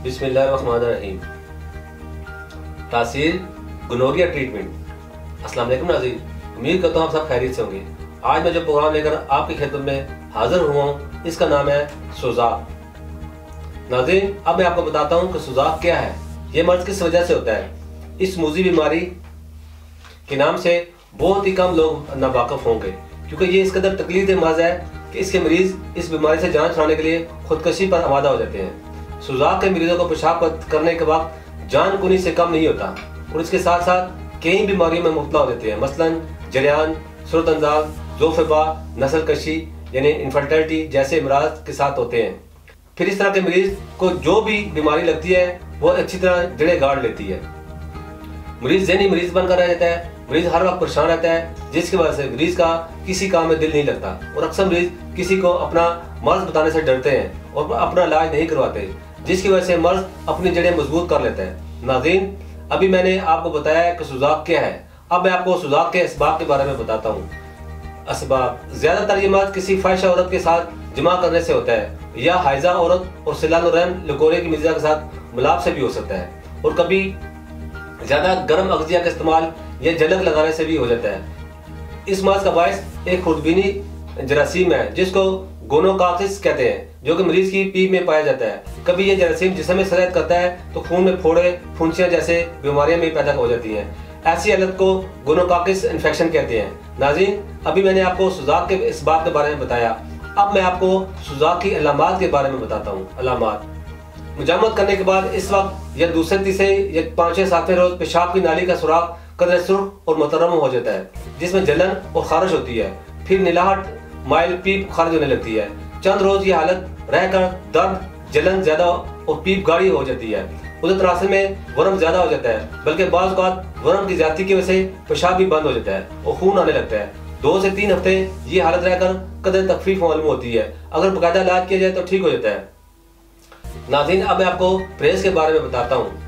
बिस्मिल्लाहिर्रहमानिर्रहीम। तासीर gonorrhoea treatment. अस्सलाम वालेकुम नाज़रीन, उम्मीद करता हूँ आप सब खैरियत से होंगे। आज मैं जो प्रोग्राम लेकर आपकी खिदमत में हाजिर हुआ हूँ, इसका नाम है सुजाक। नाज़रीन, अब मैं आपको बताता हूँ कि सुजाक क्या है, ये मर्ज किस वजह से होता है। इस मूजी बीमारी के नाम से बहुत ही कम लोग नावाकिफ होंगे, क्योंकि ये इस कदर तकलीफ मर्ज है कि इसके मरीज इस बीमारी से जान छुड़ाने के लिए खुदकशी पर आमादा हो जाते हैं। सुजाक के मरीजों को पेशाब करने के वक्त जान कुनी से कम नहीं होता और इसके साथ साथ कई बीमारियों में मुब्तला हो जाते हैं, मसलन जरियान, सूरत अंदाज, जोफेबा, नस्ल कशी यानी इनफर्टिलिटी जैसे अमराज के साथ होते हैं। फिर इस तरह के मरीज को जो भी बीमारी लगती है वो अच्छी तरह जड़ें गाड़ लेती है। मरीज ज़हनी मरीज बनकर रह जाता है, मरीज हर वक्त परेशान रहता है, जिसकी वजह से मरीज का किसी काम में दिल नहीं लगता और अक्सर मरीज किसी को अपना मर्ज बताने से डरते हैं और अपना इलाज नहीं करवाते, जिसकी वजह से मर्ज अपनी जड़ें मजबूत कर लेता है। नाज़रीन, अभी मैंने आपको बताया कि सुजाक क्या है, अब मैं आपको सुजाक के असबाब के बारे में बताता हूँ। असबाब: ज़्यादातर ये मर्ज किसी फाहिशा औरत के साथ जमा करने से होता है या हाइजा औरत और सिलानुरहम लकोरे की मिर्जा के साथ मिलाप से भी हो सकता है, और कभी ज़्यादा गर्म अगजिया का इस्तेमाल या झलक लगाने से भी हो जाता है। इस मर्ज का बायस एक खुर्दबीनी जरासीम है जिसको गोनोकॉकिस कहते हैं, जो कि मरीज की पीप में पाया जाता है। कभी ये जरासीम जिस्म में सरायत करता है तो खून में फोड़े, फुंसियां जैसे बीमारियां भी पैदा हो जाती हैं। ऐसी हालत को गोनोकॉकिस इन्फेक्शन कहते हैं। नाज़रीन, अभी मैंने आपको सुजाक के इस बात के बारे में बताया, अब मैं आपको सुजाक की अलामात के बारे में बताता हूँ। अलामात: मुजामत करने के बाद इस वक्त या दूसरे तीसरे या पाँचवें सातवें रोज पेशाब की नाली का सुराख कदर सुर्ख और मुतरम हो जाता है, जिसमें जलन और खारिश होती है। फिर नीलाहट, माइल, पीप खारिज होने लगती है। चंद रोज ये हालत रहकर दर्द, जलन ज्यादा और पीप गाढ़ी हो जाती है। उधर तरासल में वर्म ज्यादा हो जाता है, बल्कि बाज़ औक़ात वर्म की ज्यादती की वजह से पेशाब भी बंद हो जाता है और खून आने लगता है। 2 से 3 हफ्ते ये हालत रहकर कदर तखफीफ मालूम होती है। अगर बाकायदा इलाज किया जाए तो ठीक हो जाता है। नाज़रीन, अब मैं आपको परहेज के बारे में बताता हूँ।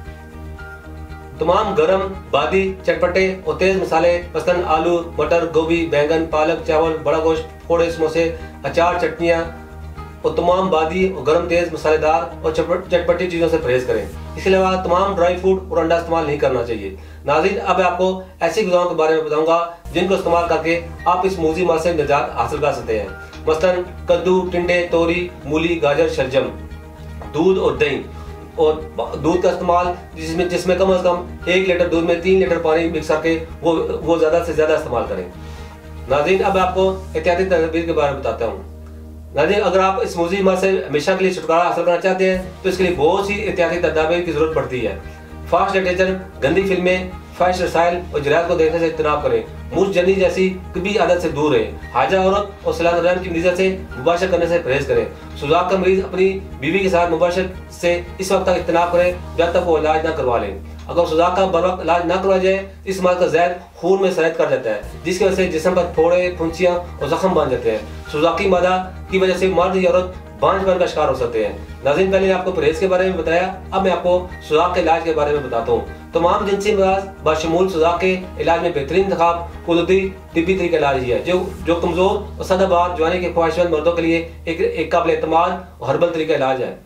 तमाम गरम, बादी, चटपटे और तेज मसाले मसलन आलू, मटर, गोभी, बैंगन, पालक, चावल, बड़ा गोश्त, फोड़े, समोसे, अचार, चटनियाँ और तमाम बादी और गरम, तेज, मसालेदार और चटपटी चीज़ों से परहेज करें। इसके अलावा तमाम ड्राई फ्रूट और अंडा इस्तेमाल नहीं करना चाहिए। नाज़रीन, अब मैं आपको ऐसी ग़िज़ाओं के बारे में बताऊंगा जिनको इस्तेमाल करके आप इस मूजी मर्ज से निजात हासिल कर सकते हैं। मसलन कद्दू, टिंडे, तोरी, मूली, गाजर, शलजम, दूध और दही। और दूध का इस्तेमाल जिसमें कम से कम 1 लीटर दूध में 3 लीटर पानी मिक्स करके वो ज़्यादा से ज़्यादा इस्तेमाल करें। नाज़रीन, अब आपको एहतियाती तदबीर के बारे में बताता हूँ। नाज़रीन, अगर आप इस मूजी मर्ज से हमेशा के लिए छुटकारा हासिल करना चाहते हैं तो इसके लिए बहुत सी एहतियाती तदबीर की जरूरत पड़ती है। फास्ट लिटरेचर, गंदी फिल्में, फाहिश रसायल और जरायत को देखने से इज्तनाब करें। मुझ जनी जैसी कभी आदत से दूर रहें। हाजा औरत और सिलानुरहम की मरीज़ा से मुबाशर करने से परहेज करें। सुजाक का मरीज अपनी बीवी के साथ मुबाशर से इस वक्त तक इज्तनाब करें जब तक वो इलाज न करवा लें। अगर सुजाक का बर वक्त इलाज न करवाया जाए, इस मर्ज का जहर खून में सरायत कर जाता है, जिसकी वजह से जिस्म पर फोड़े, फुंसियाँ और जख्म बन जाते हैं। सुजाकी मादा की वजह से मर्द या औरत बांझपन का शिकार हो सकते हैं। नाज़रीन, पहले आपको परहेज के बारे में बताया, अब मैं आपको सुजाक के इलाज के बारे में बताता हूँ। तमाम जिनसी अमराज बशमूल सुजाक के इलाज में बेहतरीन इंतखाब कुदरती तिब्बी तरीका इलाज ही है, जो कमजोर और सदाबहार जवानी के ख्वाहिशमंद मर्दों के लिए एक काबिल एतमाद और हर्बल तरीका इलाज है।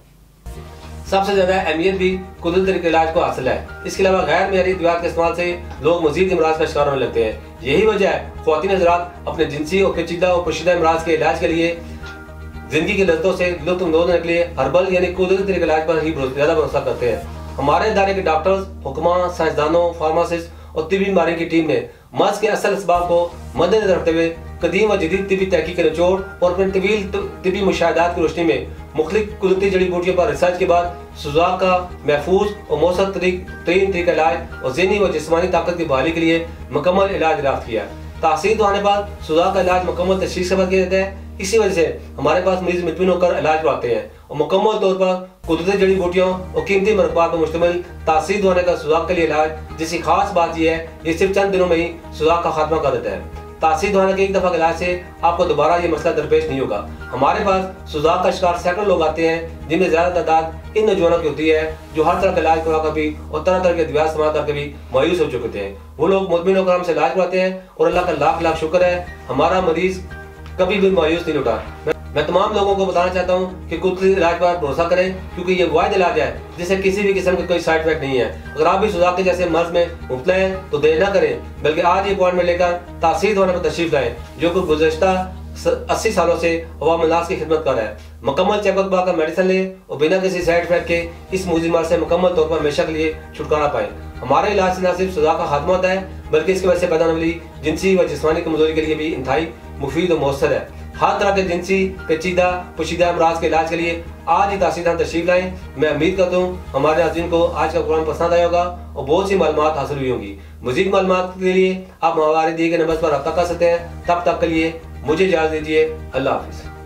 सबसे ज्यादा अहमियत भी कुदरती तरीके इलाज को हासिल है। इसके अलावा गैर मेयारी दवाओं के इस्तेमाल से लोग मजीद इमराज का शिकार होने लगते हैं। यही वजह है ख्वातीन हज़रात अपने जिनसी और पेचीदा और पोशीदा इमराज के इलाज के लिए जिंदगी की लज्जतों से लुत्फ अंदोज़ होने के लिए हर्बल यानी कुदरती तरीके इलाज पर ही ज्यादा भरोसा करते हैं। हमारे इदारे के डॉक्टर्स, हुक्मा, साइंसदानों, फार्मासिस्ट और तिब्बी बीमारी की टीम ने मर्ज के असल असबाब को मद्देनजर रखते हुए कदीम व जदीद तिब्बी तहकीक के निचोड़ और अपने तवील तिब्बी मुशाहिदात की रोशनी में मुख्तलिफ कुदरती जड़ी बूटियों पर रिसर्च के बाद सुजाक का महफूज और मौसर तरीन तरीका इलाज और ज़हनी व जिस्मानी ताकत की बहाली के लिए मुकम्मल इलाज दरियाफ्त किया। तासीर तो आने बाद सुजाक का इलाज मुकम्मल तशख़ीस के बाद किया जाता है। इसी वजह से हमारे पास मरीज मुतमिन होकर इलाज करवाते हैं और मुकम्मल तौर पर कुदरती जड़ी बूटियों और कीमती मरकबात पर मुश्तमिल तासीर दवाने का सुजाक के लिए इलाज, जिसकी खास बात यह है ये सिर्फ चंद दिनों में ही सुजाक का खात्मा कर देता है। तासीर दवाने के एक दफ़ा इलाज से आपको दोबारा ये मसला दरपेश नहीं होगा। हमारे पास सुजाक का शिकार सैकड़ों लोग आते हैं, जिनमें ज़्यादा तादाद इन नौजवानों की होती है जो हर तरह का इलाज करवा कर भी और तरह तरह के दवा इस्तेमाल करके भी मायूस हो चुके थे। वो लोग मुतमिन होकर हमसे इलाज करवाते हैं और अल्लाह का लाख लाख शुक्र है, हमारा मरीज कभी भी मायूस नहीं लौटा। मैं तमाम लोगों को बताना चाहता हूँ कि कुदरती इलाज पर भरोसा करें, क्योंकि ये वाहिद इलाज है जिससे किसी भी किस्म का कोई साइड इफेक्ट नहीं है। अगर आप भी सुजा के जैसे मर्ज में मुब्तला हैं तो देर ना करें, बल्कि आज ही अपॉइंटमेंट लेकर तासीर दवाखाने पर तशरीफ लाएं, जो कि गुज़श्ता 80 सालों से अवाम नास की खिदमत कर रहा है। मुकम्मल चेकअप का मेडिसिन लें और बिना किसी साइड इफेक्ट के इस मूजी मर्ज से मुकम्मल तौर पर हमेशा के लिए छुटकारा पाएं। हमारे इलाज से न सिर्फ सुजा का खात्मा होता है, बल्कि इसकी वजह से पैदा होने वाली जिनसी व जिस्मानी कमजोरी के लिए भी इंतहाई मुफीद और मौसर है। हर तरह के जिनसी पेचीदा पोशीदा अमराज के इलाज के लिए आज ही तासीर तशरीफ लाएं। मैं उम्मीद करता हूँ हमारे नाज़रीन को आज का प्रोग्राम पसंद आया होगा और बहुत सी मालूमात हासिल हुई होंगी। मज़ीद मालूमात के लिए आप हमारे दिए गए नंबर पर रब्ता कर सकते हैं। तब तक के लिए मुझे इजाज़त दीजिए। अल्लाह हाफ़िज़।